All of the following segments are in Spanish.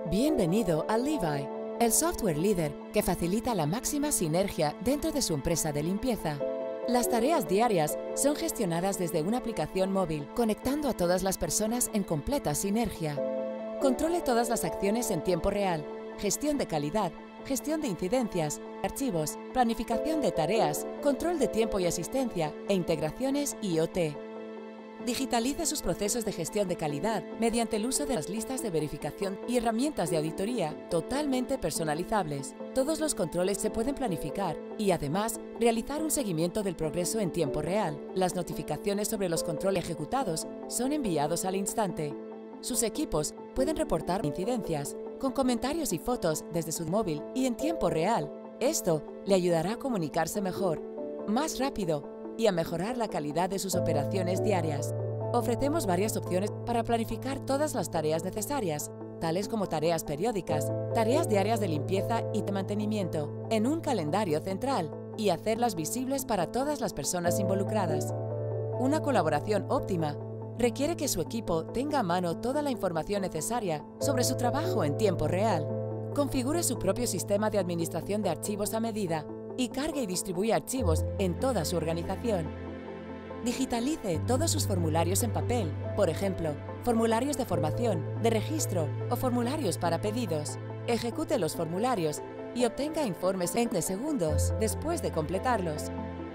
Bienvenido a Levi, el software líder que facilita la máxima sinergia dentro de su empresa de limpieza. Las tareas diarias son gestionadas desde una aplicación móvil, conectando a todas las personas en completa sinergia. Controle todas las acciones en tiempo real, gestión de calidad, gestión de incidencias, archivos, planificación de tareas, control de tiempo y asistencia e integraciones IoT. Digitalice sus procesos de gestión de calidad mediante el uso de las listas de verificación y herramientas de auditoría totalmente personalizables. Todos los controles se pueden planificar y, además, realizar un seguimiento del progreso en tiempo real. Las notificaciones sobre los controles ejecutados son enviados al instante. Sus equipos pueden reportar incidencias con comentarios y fotos desde su móvil y en tiempo real. Esto le ayudará a comunicarse mejor, más rápido y a mejorar la calidad de sus operaciones diarias. Ofrecemos varias opciones para planificar todas las tareas necesarias, tales como tareas periódicas, tareas diarias de limpieza y de mantenimiento, en un calendario central y hacerlas visibles para todas las personas involucradas. Una colaboración óptima requiere que su equipo tenga a mano toda la información necesaria sobre su trabajo en tiempo real. Configure su propio sistema de administración de archivos a medida y cargue y distribuye archivos en toda su organización. Digitalice todos sus formularios en papel, por ejemplo, formularios de formación, de registro o formularios para pedidos. Ejecute los formularios y obtenga informes en segundos después de completarlos.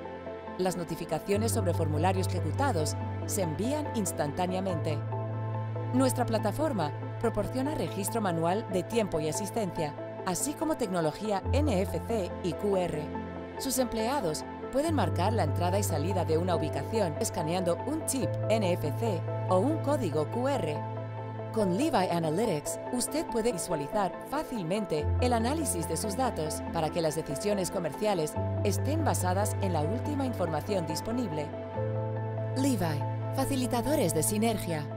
Las notificaciones sobre formularios ejecutados se envían instantáneamente. Nuestra plataforma proporciona registro manual de tiempo y asistencia, así como tecnología NFC y QR. Sus empleados pueden marcar la entrada y salida de una ubicación escaneando un chip NFC o un código QR. Con Levi Analytics, usted puede visualizar fácilmente el análisis de sus datos para que las decisiones comerciales estén basadas en la última información disponible. Levi, facilitadores de sinergia.